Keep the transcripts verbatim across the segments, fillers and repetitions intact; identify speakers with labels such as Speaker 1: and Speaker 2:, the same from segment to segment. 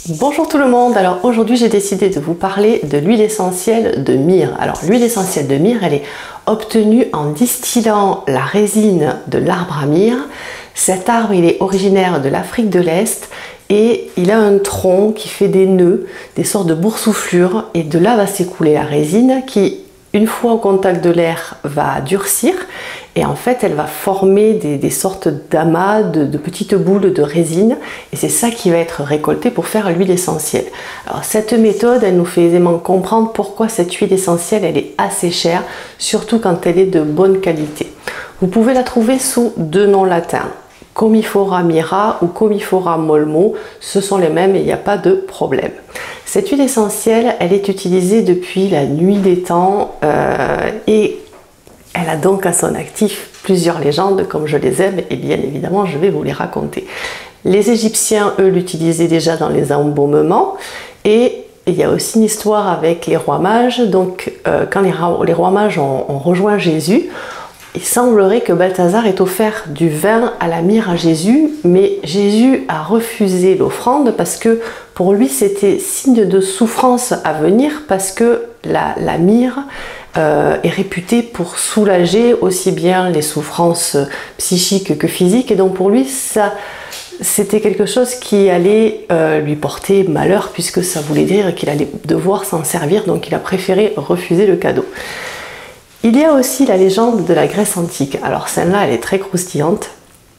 Speaker 1: Bonjour tout le monde, alors aujourd'hui j'ai décidé de vous parler de l'huile essentielle de myrrhe. Alors l'huile essentielle de myrrhe, elle est obtenue en distillant la résine de l'arbre à myrrhe. Cet arbre, il est originaire de l'Afrique de l'Est et il a un tronc qui fait des nœuds, des sortes de boursouflures, et de là va s'écouler la résine qui, une fois au contact de l'air, va durcir et en fait elle va former des, des sortes d'amas, de, de petites boules de résine, et c'est ça qui va être récolté pour faire l'huile essentielle. Alors cette méthode, elle nous fait aisément comprendre pourquoi cette huile essentielle elle est assez chère, surtout quand elle est de bonne qualité. Vous pouvez la trouver sous deux noms latins, Commiphora myrrha ou Commiphora molmo, ce sont les mêmes et il n'y a pas de problème. Cette huile essentielle, elle est utilisée depuis la nuit des temps euh, et elle a donc à son actif plusieurs légendes, comme je les aime, et bien évidemment je vais vous les raconter. Les Égyptiens, eux, l'utilisaient déjà dans les embaumements, et il y a aussi une histoire avec les rois mages. Donc euh, quand les, les rois mages ont, ont rejoint Jésus, il semblerait que Balthazar ait offert du vin à la myrrhe à Jésus, mais Jésus a refusé l'offrande parce que pour lui c'était signe de souffrance à venir, parce que la, la myrrhe euh, est réputée pour soulager aussi bien les souffrances psychiques que physiques, et donc pour lui ça c'était quelque chose qui allait euh, lui porter malheur, puisque ça voulait dire qu'il allait devoir s'en servir, donc il a préféré refuser le cadeau. Il y a aussi la légende de la Grèce antique. Alors celle-là, elle est très croustillante.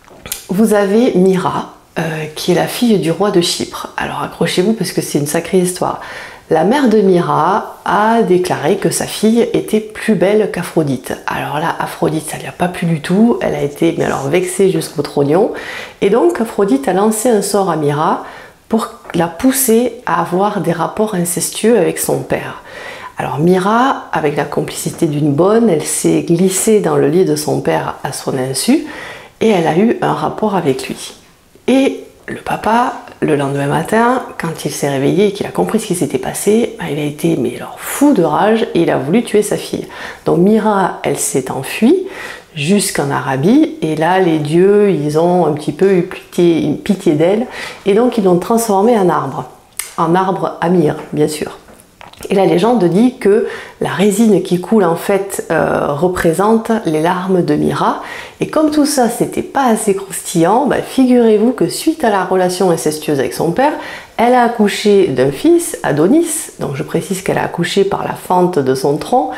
Speaker 1: Vous avez Myrrha, euh, qui est la fille du roi de Chypre. Alors accrochez-vous parce que c'est une sacrée histoire. La mère de Myrrha a déclaré que sa fille était plus belle qu'Aphrodite. Alors là, Aphrodite, ça ne lui a pas plu du tout. Elle a été mais alors, vexée jusqu'au trognon. Et donc Aphrodite a lancé un sort à Myrrha pour la pousser à avoir des rapports incestueux avec son père. Alors Myrrha, avec la complicité d'une bonne, elle s'est glissée dans le lit de son père à son insu et elle a eu un rapport avec lui. Et le papa, le lendemain matin, quand il s'est réveillé et qu'il a compris ce qui s'était passé, il a été mais alors fou de rage et il a voulu tuer sa fille. Donc Myrrha, elle s'est enfuie jusqu'en Arabie, et là les dieux, ils ont un petit peu eu pitié, une pitié d'elle, et donc ils l'ont transformée en arbre, en arbre à myrrhe, bien sûr. Et la légende dit que la résine qui coule en fait euh, représente les larmes de Myrrha. Et comme tout ça c'était pas assez croustillant, bah, figurez-vous que suite à la relation incestueuse avec son père, elle a accouché d'un fils, Adonis. Donc je précise qu'elle a accouché par la fente de son tronc.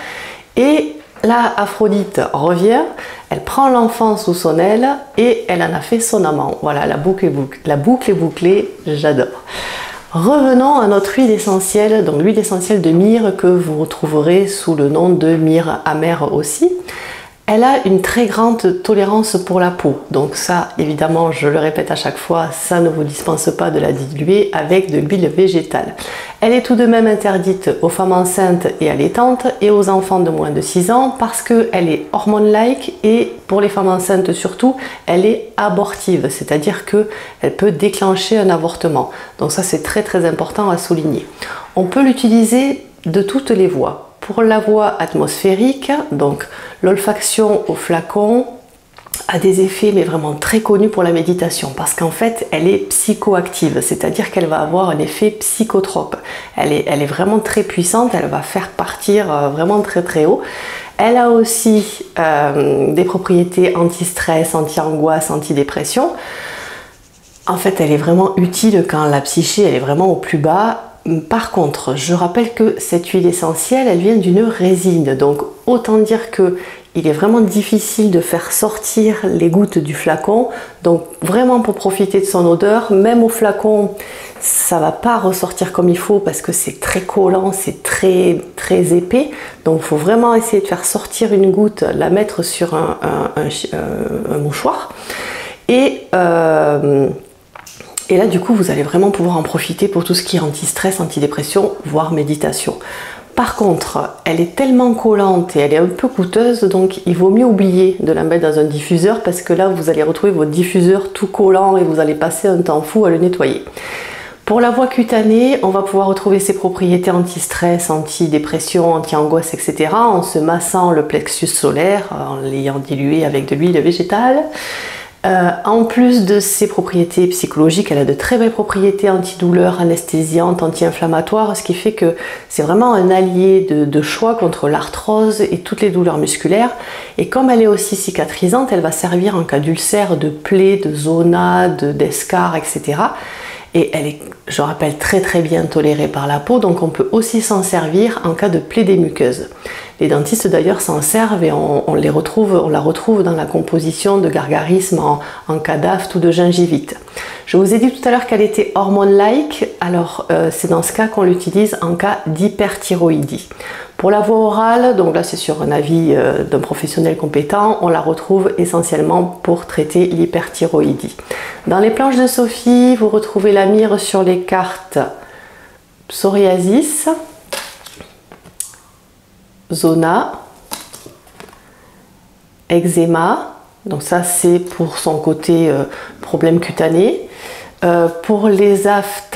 Speaker 1: Et là Aphrodite revient, elle prend l'enfant sous son aile et elle en a fait son amant. Voilà, la boucle est bouclée, la boucle est bouclée, j'adore. Revenons à notre huile essentielle, donc l'huile essentielle de myrrhe que vous retrouverez sous le nom de myrrhe amère aussi. Elle a une très grande tolérance pour la peau, donc ça évidemment je le répète à chaque fois, ça ne vous dispense pas de la diluer avec de l'huile végétale. Elle est tout de même interdite aux femmes enceintes et allaitantes et aux enfants de moins de six ans parce qu'elle est hormone-like, et pour les femmes enceintes surtout, elle est abortive, c'est-à-dire qu'elle peut déclencher un avortement. Donc ça c'est très très important à souligner. On peut l'utiliser de toutes les voies. Pour la voie atmosphérique, donc l'olfaction au flacon a des effets mais vraiment très connus pour la méditation, parce qu'en fait elle est psychoactive, c'est-à-dire qu'elle va avoir un effet psychotrope. Elle est, elle est vraiment très puissante, elle va faire partir vraiment très très haut. Elle a aussi euh, des propriétés anti-stress, anti-angoisse, anti-dépression. En fait elle est vraiment utile quand la psyché elle est vraiment au plus bas. Par contre, je rappelle que cette huile essentielle, elle vient d'une résine, donc autant dire que il est vraiment difficile de faire sortir les gouttes du flacon. Donc vraiment pour profiter de son odeur, même au flacon, ça va pas ressortir comme il faut parce que c'est très collant, c'est très très épais. Donc il faut vraiment essayer de faire sortir une goutte, la mettre sur un, un, un, un mouchoir. Et euh, Et là, du coup, vous allez vraiment pouvoir en profiter pour tout ce qui est anti-stress, anti-dépression, voire méditation. Par contre, elle est tellement collante et elle est un peu coûteuse, donc il vaut mieux oublier de la mettre dans un diffuseur, parce que là, vous allez retrouver votre diffuseur tout collant et vous allez passer un temps fou à le nettoyer. Pour la voie cutanée, on va pouvoir retrouver ses propriétés anti-stress, anti-dépression, anti-angoisse, et cetera en se massant le plexus solaire, en l'ayant dilué avec de l'huile végétale. Euh, en plus de ses propriétés psychologiques, elle a de très belles propriétés antidouleurs, anesthésiantes, anti-inflammatoires, ce qui fait que c'est vraiment un allié de, de choix contre l'arthrose et toutes les douleurs musculaires. Et comme elle est aussi cicatrisante, elle va servir en cas d'ulcère, de plaies, de zona, d'escar, et cetera. Et elle est, je rappelle, très très bien tolérée par la peau, donc on peut aussi s'en servir en cas de plaie des muqueuses. Les dentistes d'ailleurs s'en servent et on, on, les retrouve, on la retrouve dans la composition de gargarisme en, en cas d'aphte ou de gingivite. Je vous ai dit tout à l'heure qu'elle était hormone-like, alors euh, c'est dans ce cas qu'on l'utilise en cas d'hyperthyroïdie. Pour la voie orale, donc là c'est sur un avis euh, d'un professionnel compétent, on la retrouve essentiellement pour traiter l'hyperthyroïdie. Dans les planches de Sophie, vous retrouvez la myrrhe sur les cartes psoriasis, zona, eczéma, donc ça c'est pour son côté euh, problème cutané. Euh, pour les aftes,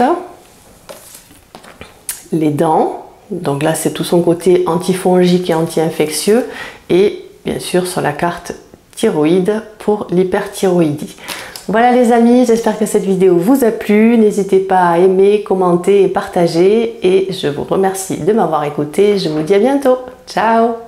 Speaker 1: les dents, donc là c'est tout son côté antifongique et anti-infectieux, et bien sûr sur la carte thyroïde pour l'hyperthyroïdie. Voilà les amis, j'espère que cette vidéo vous a plu. N'hésitez pas à aimer, commenter et partager. Et je vous remercie de m'avoir écouté. Je vous dis à bientôt. Ciao!